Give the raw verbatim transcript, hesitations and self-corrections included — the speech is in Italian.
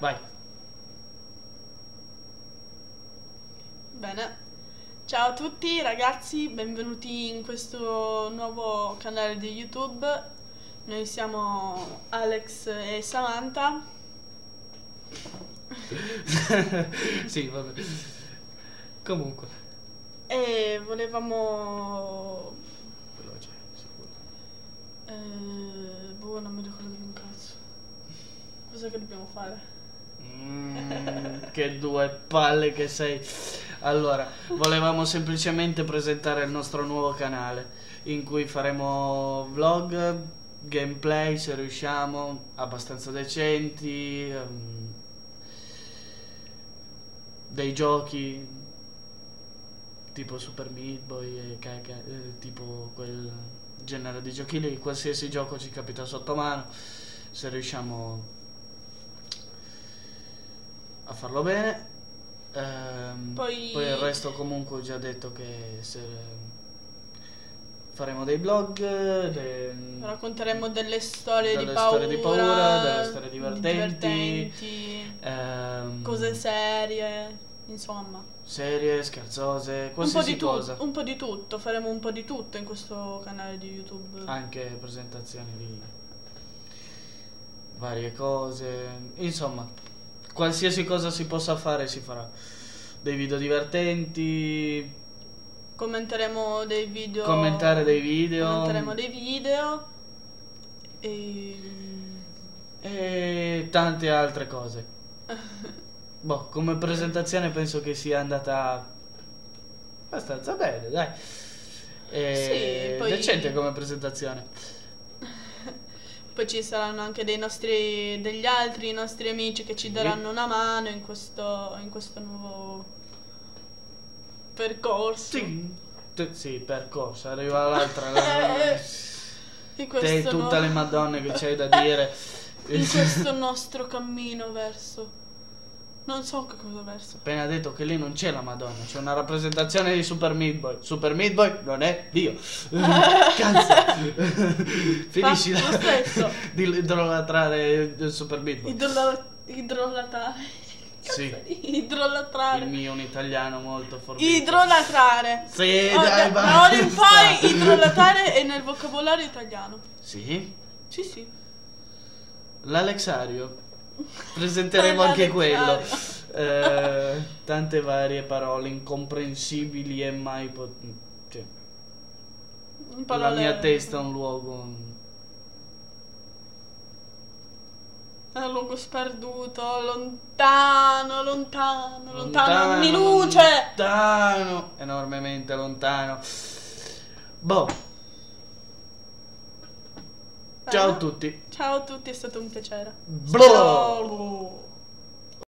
vai. Bene. Ciao a tutti ragazzi, benvenuti in questo nuovo canale di YouTube. Noi siamo Alex e Samantha. Sì, vabbè. Comunque. E volevamo... Veloce, sicuro. Eh, boh, non mi ricordo più un cazzo. Cosa che dobbiamo fare? Mm, che due palle che sei. Allora, volevamo semplicemente presentare il nostro nuovo canale in cui faremo vlog, gameplay se riusciamo, abbastanza decenti, um, dei giochi tipo Super Meat Boy e caca, eh, tipo quel genere di giochi lì. Qualsiasi gioco ci capita sotto mano, se riusciamo a farlo bene. Ehm, Poi... poi il resto comunque ho già detto che se faremo dei vlog, de... racconteremo delle storie, delle di, paura, storie di paura, delle storie divertenti, divertenti ehm, cose serie, insomma. serie, scherzose, Un po' qualsiasi di tu- cosa. un po' di tutto, faremo un po' di tutto in questo canale di YouTube. Anche presentazioni di varie cose, insomma, qualsiasi cosa si possa fare si farà. Dei video divertenti, Commenteremo dei video. commentare dei video Commenteremo dei video. E. e tante altre cose. Boh, come presentazione penso che sia andata abbastanza bene, dai. E Sì, poi- decente come presentazione. Poi ci saranno anche dei nostri. Degli altri nostri amici che ci Sì. daranno una mano in questo. In questo nuovo. Percorso. Sì, t- sì, percorso, arriva l'altra. Eh, in Te questo tutte no- le madonne che c'hai da dire. in questo nostro cammino verso. Non so che cosa verso. Appena detto che lì non c'è la Madonna, c'è una rappresentazione di Super Meat Boy. Super Meat Boy non è Dio. Cazzo. Finiscila Fa lo stesso. di idolatrare il Super Meat Boy. Idrola- idrolatare. Sì, Cazzo, idrolatrare. il mio è un italiano molto forbito. Idrolatrare. Sì, Oh, dai, da da ora in basta. poi idrolatare è nel vocabolario italiano. Sì, Sì, sì. l'Alexario. Presenteremo anche quello. L'Alexario. Eh, tante varie parole incomprensibili e mai pot- cioè, In la parole- mia testa è un luogo. È un luogo sperduto, lontano, lontano, lontano, Lontano, anni luce. lontano, enormemente lontano. Boh. Ciao a Bene. tutti. Ciao a tutti, è stato un piacere. Bro. Ciao.